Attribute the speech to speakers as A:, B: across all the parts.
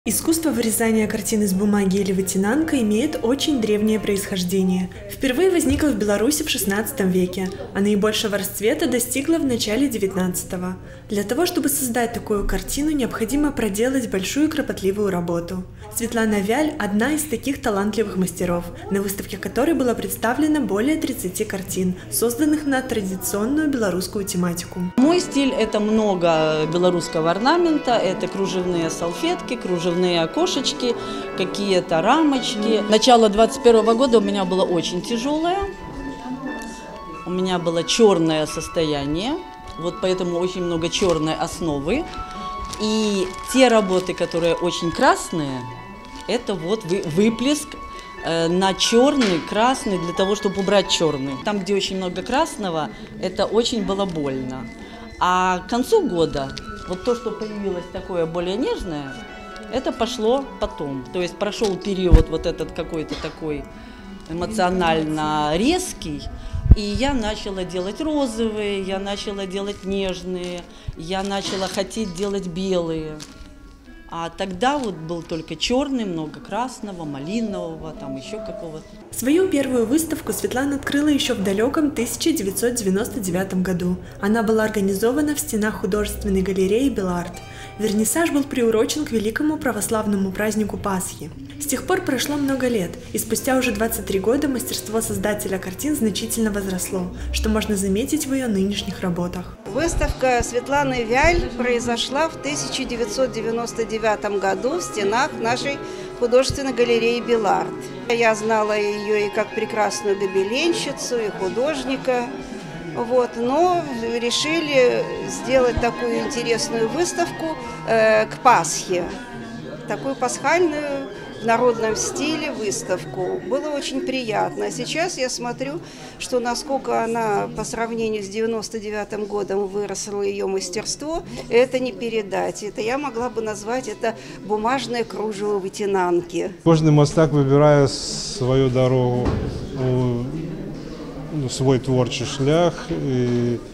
A: Искусство вырезания картин из бумаги или вытинанка имеет очень древнее происхождение. Впервые возникло в Беларуси в XVI веке, а наибольшего расцвета достигло в начале XIX. Для того, чтобы создать такую картину, необходимо проделать большую кропотливую работу. Светлана Вяль – одна из таких талантливых мастеров, на выставке которой было представлено более 30 картин, созданных на традиционную белорусскую тематику.
B: Мой стиль – это много белорусского орнамента, это кружевные салфетки, кружевные окошечки, какие-то рамочки. Начало 21 года у меня было очень тяжелое, у меня было черное состояние, вот поэтому очень много черной основы. И те работы, которые очень красные, это вот выплеск на черный, красный, для того, чтобы убрать черный. Там, где очень много красного, это очень было больно. А к концу года, вот то, что появилось такое более нежное, это пошло потом. То есть прошел период вот этот какой-то такой эмоционально резкий, и я начала делать розовые, я начала делать нежные, я начала хотеть делать белые. А тогда вот был только черный, много красного, малинового, там еще какого-то.
A: Свою первую выставку Светлана открыла еще в далеком 1999 году. Она была организована в стенах художественной галереи «Беларт». Вернисаж был приурочен к великому православному празднику Пасхи. С тех пор прошло много лет, и спустя уже 23 года мастерство создателя картин значительно возросло, что можно заметить в ее нынешних работах.
C: Выставка Светланы Вяль произошла в 1999 году в стенах нашей художественной галереи «Беларт». Я знала ее и как прекрасную гобеленщицу, и художника. Но решили сделать такую интересную выставку к Пасхе, такую пасхальную в народном стиле выставку. Было очень приятно. А сейчас я смотрю, что насколько она по сравнению с 99 годом выросло ее мастерство, это не передать. Это я могла бы назвать это бумажное кружево вытинанки.
D: Кожний мастак вибирає свою дорогу, свой творчий шлях, і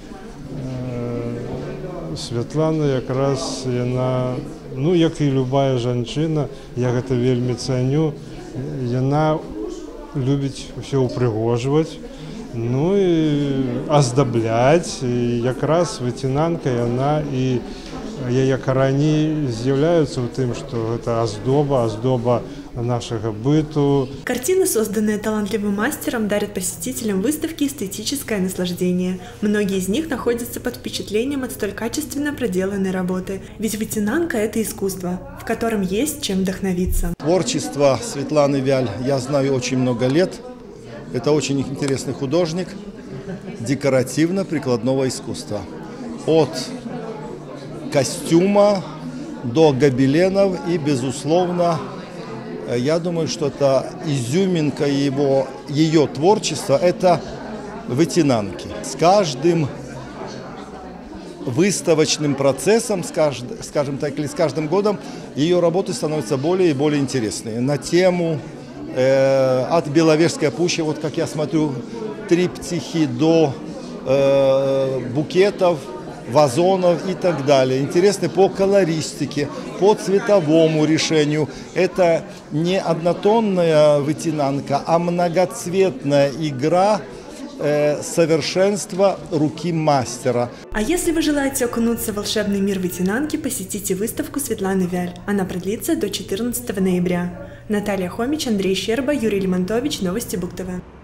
D: Світлана якраз, вона, як і любая жінка, я гэта вельмі ценю, вона любить все упригожувати, і оздоблять, і якраз витинанка, вона і її корені з'являються в тим, що це оздоба нашего быту.
A: Картины, созданные талантливым мастером, дарят посетителям выставки эстетическое наслаждение. Многие из них находятся под впечатлением от столь качественно проделанной работы. Ведь вытинанка – это искусство, в котором есть чем вдохновиться.
E: Творчество Светланы Вяль я знаю очень много лет. Это очень интересный художник декоративно-прикладного искусства. От костюма до гобеленов и, безусловно, я думаю, что это изюминка ее творчества – это вытинанки. С каждым выставочным процессом, скажем так, или с каждым годом ее работы становятся более и более интересные. На тему от Беловежской пущи, вот как я смотрю, триптихи до букетов, вазонов и так далее. Интересны по колористике, по цветовому решению. Это не однотонная вытинанка, а многоцветная игра совершенства руки мастера.
A: А если вы желаете окунуться в волшебный мир вытинанки, посетите выставку Светланы Вяль. Она продлится до 14 ноября. Наталья Хомич, Андрей Щерба, Юрий Лимонтович, Новости БугТV.